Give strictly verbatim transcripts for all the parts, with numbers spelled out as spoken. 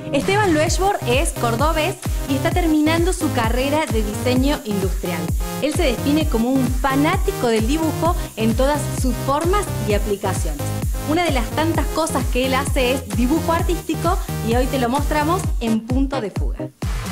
Esteban Loeshborg es cordobés y está terminando su carrera de diseño industrial. Él se define como un fanático del dibujo en todas sus formas y aplicaciones. Una de las tantas cosas que él hace es dibujo artístico y hoy te lo mostramos en Punto de Fuga.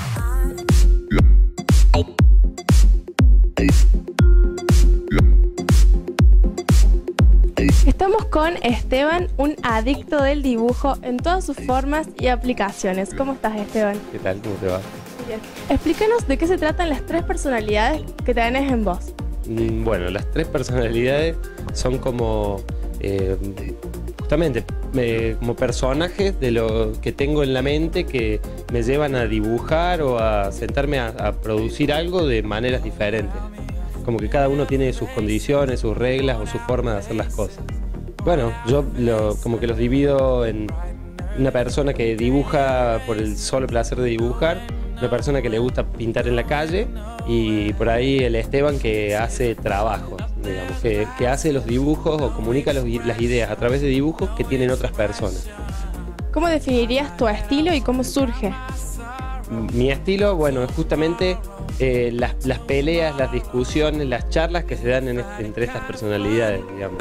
Estamos con Esteban, un adicto del dibujo en todas sus formas y aplicaciones. ¿Cómo estás, Esteban? ¿Qué tal? ¿Cómo te va? Bien. Explícanos de qué se tratan las tres personalidades que tenés en vos. Bueno, las tres personalidades son como, eh, justamente, eh, como personajes de lo que tengo en la mente que me llevan a dibujar o a sentarme a, a producir algo de maneras diferentes. Como que cada uno tiene sus condiciones, sus reglas o su forma de hacer las cosas. Bueno, yo lo, como que los divido en una persona que dibuja por el solo placer de dibujar, una persona que le gusta pintar en la calle y por ahí el Esteban que hace trabajos, digamos, que, que hace los dibujos o comunica los, las ideas a través de dibujos que tienen otras personas. ¿Cómo definirías tu estilo y cómo surge? Mi estilo, bueno, es justamente eh, las, las peleas, las discusiones, las charlas que se dan en este, entre estas personalidades, digamos.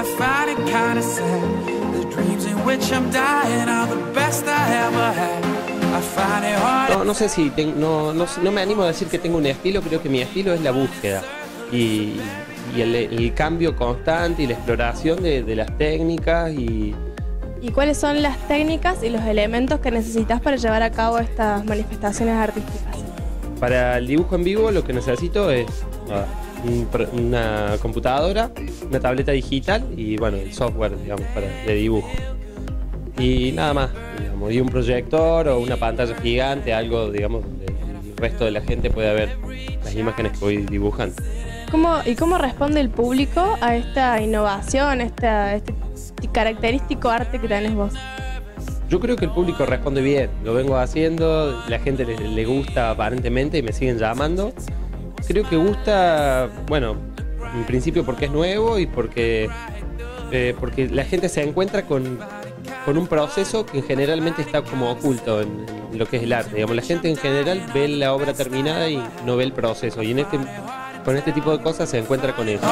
No, no sé si, ten, no, no, no me animo a decir que tengo un estilo, creo que mi estilo es la búsqueda y, y el, el cambio constante y la exploración de, de las técnicas y... ¿Y cuáles son las técnicas y los elementos que necesitas para llevar a cabo estas manifestaciones artísticas? Para el dibujo en vivo lo que necesito es uh, una computadora, una tableta digital y bueno, el software, digamos, para, de dibujo. Y nada más, digamos, y un proyector o una pantalla gigante, algo, digamos, donde el resto de la gente pueda ver las imágenes que voy dibujando. ¿Cómo, ¿Y cómo responde el público a esta innovación, esta, este característico arte que tenés vos? Yo creo que el público responde bien, lo vengo haciendo, la gente le, le gusta aparentemente y me siguen llamando. Creo que gusta, bueno, en principio porque es nuevo y porque, eh, porque la gente se encuentra con, con un proceso que generalmente está como oculto en, en lo que es el arte. Digamos, la gente en general ve la obra terminada y no ve el proceso y en este, con este tipo de cosas se encuentra con eso.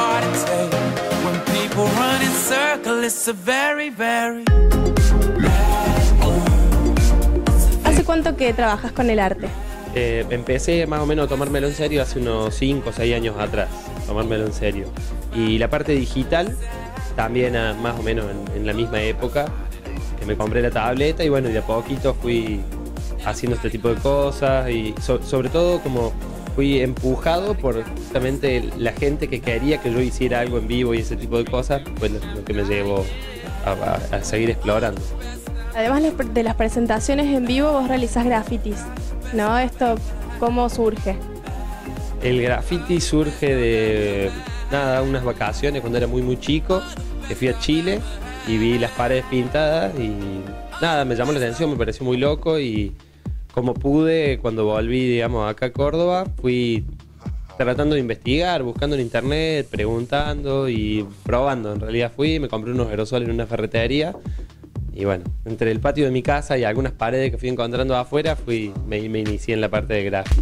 ¿Hace cuánto que trabajas con el arte? Eh, empecé más o menos a tomármelo en serio hace unos cinco o seis años atrás, tomármelo en serio. Y la parte digital también a, más o menos en, en la misma época que me compré la tableta y bueno, de a poquito fui haciendo este tipo de cosas y so, sobre todo como fui empujado por justamente la gente que quería que yo hiciera algo en vivo y ese tipo de cosas, pues lo, lo que me llevó a, a, a seguir explorando. Además de las presentaciones en vivo, vos realizás grafitis, ¿no? ¿Esto cómo surge? El graffiti surge de, nada, unas vacaciones cuando era muy muy chico, que fui a Chile y vi las paredes pintadas y nada, me llamó la atención, me pareció muy loco y como pude, cuando volví, digamos, acá a Córdoba, fui tratando de investigar, buscando en internet, preguntando y probando. En realidad fui, me compré unos aerosoles en una ferretería y bueno, entre el patio de mi casa y algunas paredes que fui encontrando afuera, fui, me, me inicié en la parte de graffiti.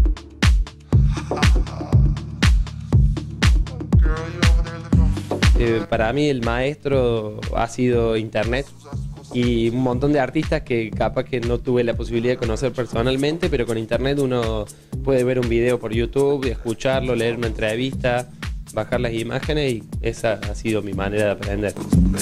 Eh, para mí el maestro ha sido internet y un montón de artistas que capaz que no tuve la posibilidad de conocer personalmente, pero con internet uno puede ver un video por YouTube, escucharlo, leer una entrevista, bajar las imágenes y esa ha sido mi manera de aprender.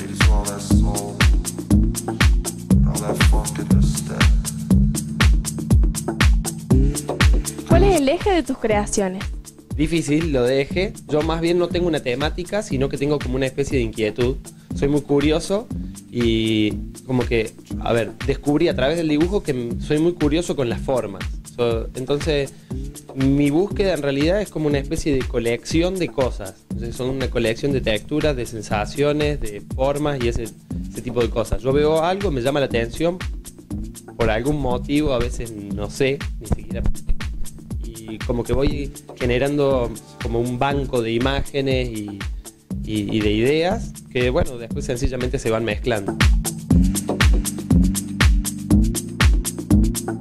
¿Cuál es el eje de tus creaciones? Difícil, lo de eje. Yo más bien no tengo una temática, sino que tengo como una especie de inquietud. Soy muy curioso y como que, a ver, descubrí a través del dibujo que soy muy curioso con las formas. So, entonces, mi búsqueda en realidad es como una especie de colección de cosas. Entonces, son una colección de texturas, de sensaciones, de formas y ese, ese tipo de cosas. Yo veo algo, me llama la atención, por algún motivo, a veces no sé, ni siquiera... Y como que voy generando como un banco de imágenes y, y, y de ideas que, bueno, después sencillamente se van mezclando.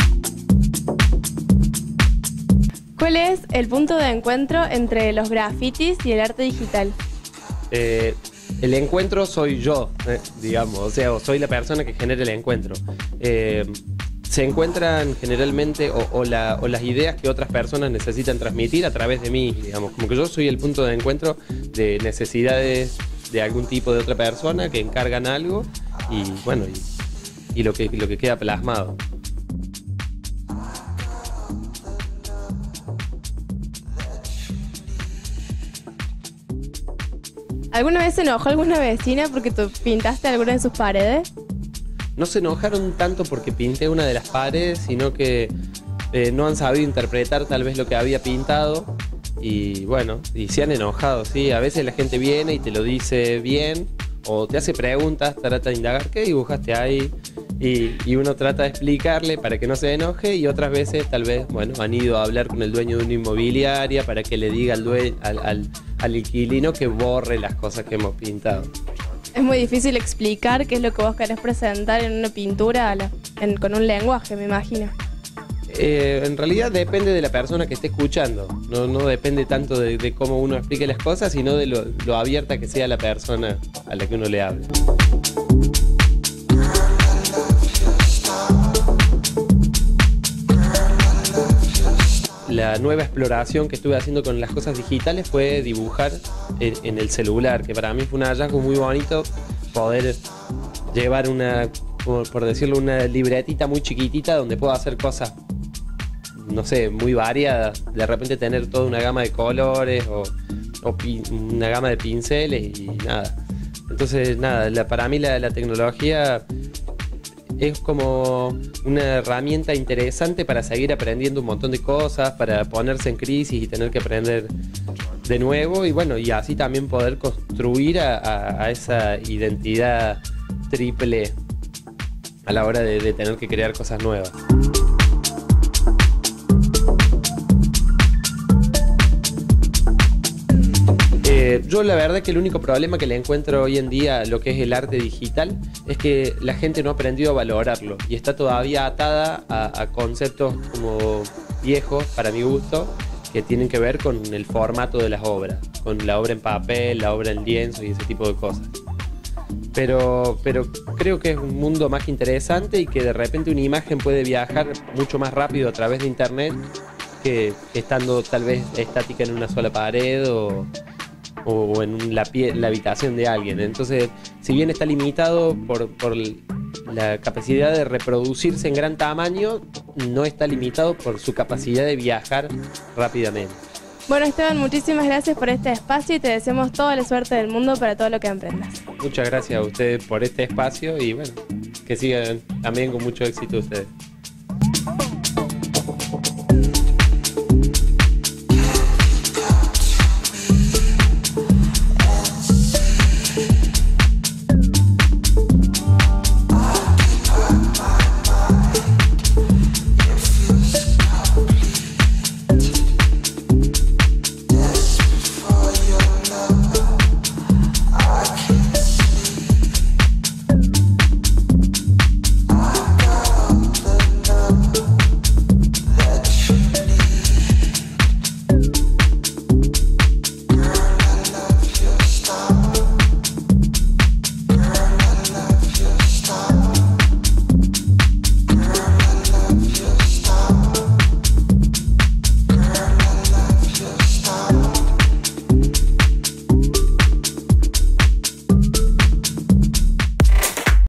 ¿Cuál es el punto de encuentro entre los grafitis y el arte digital? Eh, el encuentro soy yo, eh, digamos, o sea, soy la persona que genera el encuentro. Eh, se encuentran generalmente o, o, la, o las ideas que otras personas necesitan transmitir a través de mí, digamos, como que yo soy el punto de encuentro de necesidades de algún tipo de otra persona que encargan algo y bueno, y, y lo que, lo que queda plasmado. ¿Alguna vez se enojó alguna vecina porque tú pintaste alguna de sus paredes? No se enojaron tanto porque pinté una de las paredes, sino que eh, no han sabido interpretar tal vez lo que había pintado y bueno, y se han enojado, ¿sí? A veces la gente viene y te lo dice bien o te hace preguntas, trata de indagar qué dibujaste ahí y, y uno trata de explicarle para que no se enoje y otras veces tal vez, bueno, han ido a hablar con el dueño de una inmobiliaria para que le diga al, dueño, al, al, al inquilino que borre las cosas que hemos pintado. Es muy difícil explicar qué es lo que vos querés presentar en una pintura a la, en, con un lenguaje, me imagino. Eh, en realidad depende de la persona que esté escuchando, no, no depende tanto de, de cómo uno explique las cosas, sino de lo, lo abierta que sea la persona a la que uno le hable. La nueva exploración que estuve haciendo con las cosas digitales fue dibujar en, en el celular, que para mí fue un hallazgo muy bonito poder llevar una, por, por decirlo, una libretita muy chiquitita donde puedo hacer cosas, no sé, muy variadas. De repente tener toda una gama de colores o, o pin, una gama de pinceles y nada. Entonces, nada, la, para mí la, la tecnología es como una herramienta interesante para seguir aprendiendo un montón de cosas, para ponerse en crisis y tener que aprender de nuevo y bueno, y así también poder construir a, a, a esa identidad triple a la hora de, de tener que crear cosas nuevas. Eh, yo la verdad que el único problema que le encuentro hoy en día a lo que es el arte digital es que la gente no ha aprendido a valorarlo y está todavía atada a, a conceptos como viejos para mi gusto que tienen que ver con el formato de las obras, con la obra en papel, la obra en lienzo y ese tipo de cosas. Pero, pero creo que es un mundo más interesante y que de repente una imagen puede viajar mucho más rápido a través de internet que estando tal vez estática en una sola pared o, o en la, pie, la habitación de alguien. Entonces, si bien está limitado por, por la capacidad de reproducirse en gran tamaño, no está limitado por su capacidad de viajar rápidamente. Bueno, Esteban, muchísimas gracias por este espacio y te deseamos toda la suerte del mundo para todo lo que emprendas. Muchas gracias a ustedes por este espacio y bueno, que sigan también con mucho éxito ustedes.